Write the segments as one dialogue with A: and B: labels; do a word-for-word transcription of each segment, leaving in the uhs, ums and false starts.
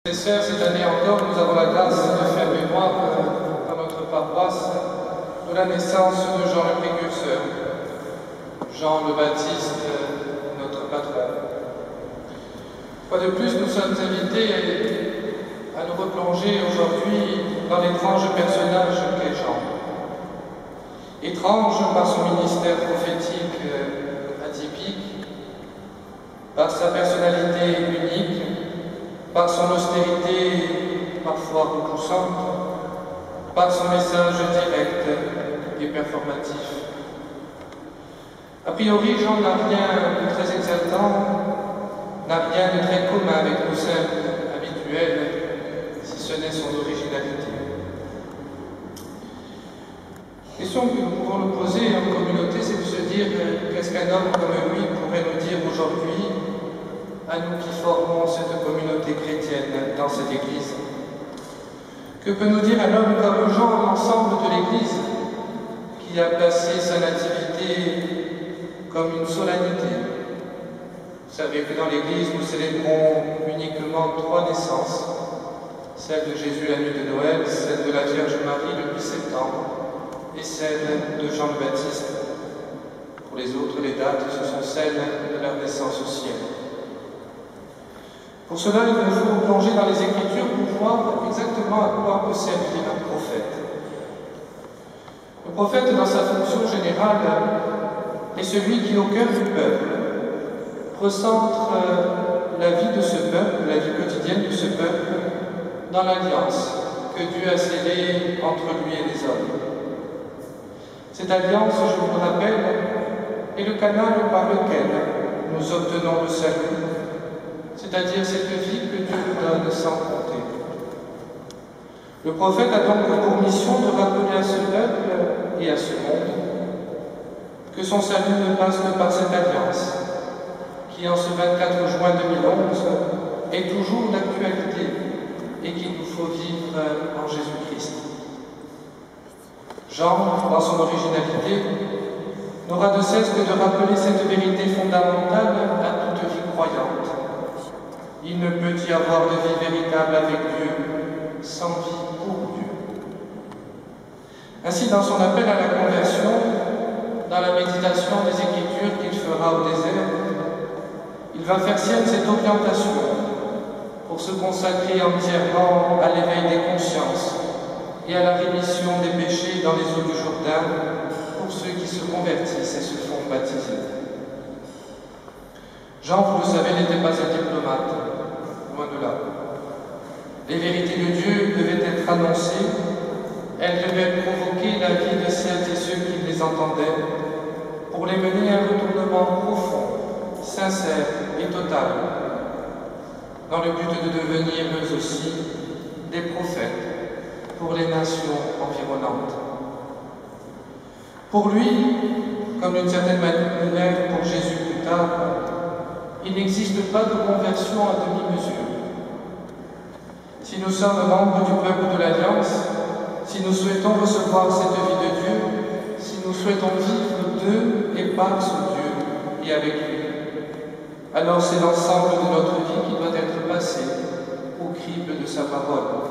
A: Mes sœurs, cette année encore, nous avons la grâce de faire mémoire dans notre paroisse de la naissance de Jean le Précurseur, Jean le Baptiste, notre patron. Une fois de plus, nous sommes invités à nous replonger aujourd'hui dans l'étrange personnage qu'est Jean. Étrange par son ministère prophétique atypique, par sa personnalité unique, par son austérité parfois repoussante, par son message direct et performatif. A priori, Jean n'a rien de très exaltant, n'a rien de très commun avec nos simples habituels, si ce n'est son originalité. La question que nous pouvons nous poser en communauté, c'est de se dire qu'est-ce qu'un homme comme lui pourrait nous dire aujourd'hui, à nous qui formons cette communauté chrétienne dans cette Église. Que peut nous dire un homme comme Jean à l'ensemble de l'Église, qui a placé sa nativité comme une solennité? Vous savez que dans l'Église, nous célébrons uniquement trois naissances, celle de Jésus la nuit de Noël, celle de la Vierge Marie le huit septembre, et celle de Jean le Baptiste. Pour les autres, les dates, ce sont celles de leur naissance au ciel. Pour cela, il nous faut plonger dans les Écritures pour voir exactement à quoi peut servir un prophète. Le prophète, dans sa fonction générale, est celui qui, au cœur du peuple, recentre la vie de ce peuple, la vie quotidienne de ce peuple, dans l'alliance que Dieu a scellée entre lui et les hommes. Cette alliance, je vous le rappelle, est le canal par lequel nous obtenons le salut, c'est-à-dire cette vie que Dieu nous donne sans compter. Le prophète a donc pour mission de rappeler à ce peuple et à ce monde que son salut ne passe que par cette alliance, qui en ce vingt-quatre juin deux mille onze est toujours d'actualité et qu'il nous faut vivre en Jésus-Christ. Jean, dans son originalité, n'aura de cesse que de rappeler cette vérité fondamentale à toute vie croyante. Il ne peut y avoir de vie véritable avec Dieu sans vie pour Dieu. Ainsi, dans son appel à la conversion, dans la méditation des Écritures qu'il fera au désert, il va faire sienne cette orientation pour se consacrer entièrement à l'éveil des consciences et à la rémission des péchés dans les eaux du Jourdain pour ceux qui se convertissent et se font baptiser. Jean, vous le savez, n'était pas un diplomate, loin de là. Les vérités de Dieu devaient être annoncées, elles devaient provoquer la vie de celles et ceux qui les entendaient, pour les mener à un retournement profond, sincère et total, dans le but de devenir eux aussi des prophètes pour les nations environnantes. Pour lui, comme d'une certaine manière pour Jésus plus tard, il n'existe pas de conversion à demi-mesure. Si nous sommes membres du peuple de l'Alliance, si nous souhaitons recevoir cette vie de Dieu, si nous souhaitons vivre de et par ce Dieu et avec lui, alors c'est l'ensemble de notre vie qui doit être passé au crible de sa parole.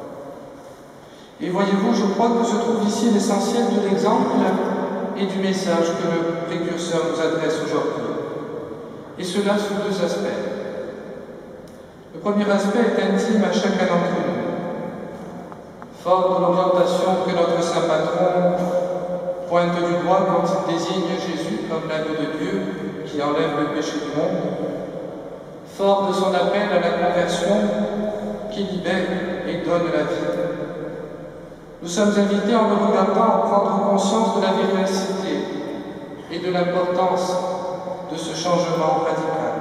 A: Et voyez-vous, je crois que se trouve ici l'essentiel de l'exemple et du message que le Précurseur nous adresse aujourd'hui. Et cela sous deux aspects. Le premier aspect est intime à chacun d'entre nous. Fort de l'orientation que notre saint patron pointe du doigt quand il désigne Jésus comme l'agneau de Dieu qui enlève le péché du monde, fort de son appel à la conversion qui libère et donne la vie, nous sommes invités en le regardant à prendre conscience de la véracité et de l'importance de ce changement radical.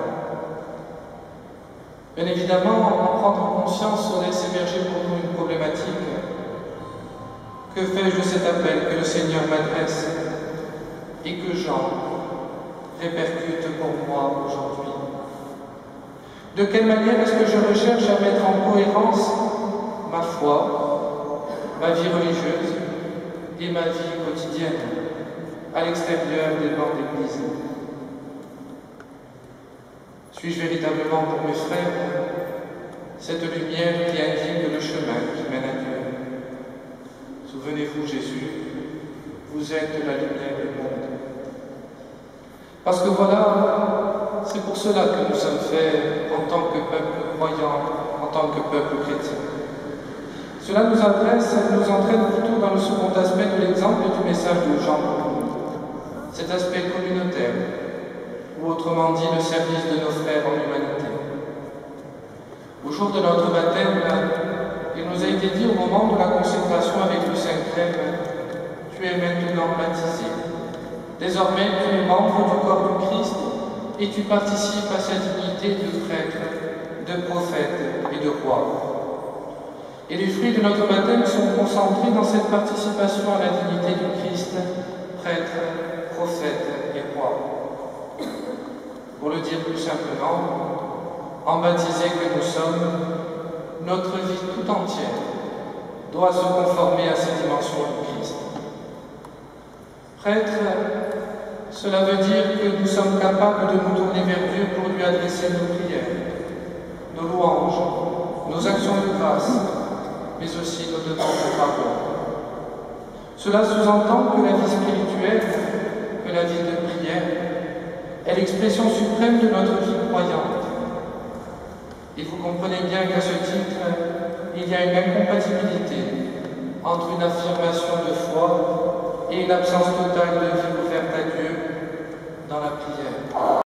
A: Bien évidemment, en prendre conscience, on laisse émerger pour nous une problématique. Que fais-je de cet appel que le Seigneur m'adresse et que Jean répercute pour moi aujourd'hui? De quelle manière est-ce que je recherche à mettre en cohérence ma foi, ma vie religieuse et ma vie quotidienne à l'extérieur des bancs d'église? Suis-je véritablement pour mes frères cette lumière qui indique le chemin qui mène à Dieu. Souvenez-vous, Jésus, vous êtes la lumière du monde. Parce que voilà, c'est pour cela que nous sommes faits en tant que peuple croyant, en tant que peuple chrétien. Cela nous adresse, nous entraîne plutôt dans le second aspect de l'exemple du message de Jean pour nous, cet aspect communautaire, ou autrement dit le service de nos frères en humanité. Au jour de notre baptême, il nous a été dit au moment de la consécration avec le Saint-Crème, tu es maintenant baptisé. Désormais, tu es membre du corps du Christ et tu participes à sa dignité de prêtre, de prophète et de roi. Et les fruits de notre baptême sont concentrés dans cette participation à la dignité du Christ, prêtre, prophète et roi. Pour le dire plus simplement, en baptisés que nous sommes, notre vie tout entière doit se conformer à ces dimensions du Christ. Prêtre, cela veut dire que nous sommes capables de nous tourner vers Dieu pour lui adresser nos prières, nos louanges, nos actions de grâce, mais aussi nos demandes de pardon. Cela sous-entend que la vie spirituelle, que la vie de prière, est l'expression suprême de notre vie croyante. Et vous comprenez bien qu'à ce titre, il y a une incompatibilité entre une affirmation de foi et une absence totale de vie ouverte à Dieu dans la prière.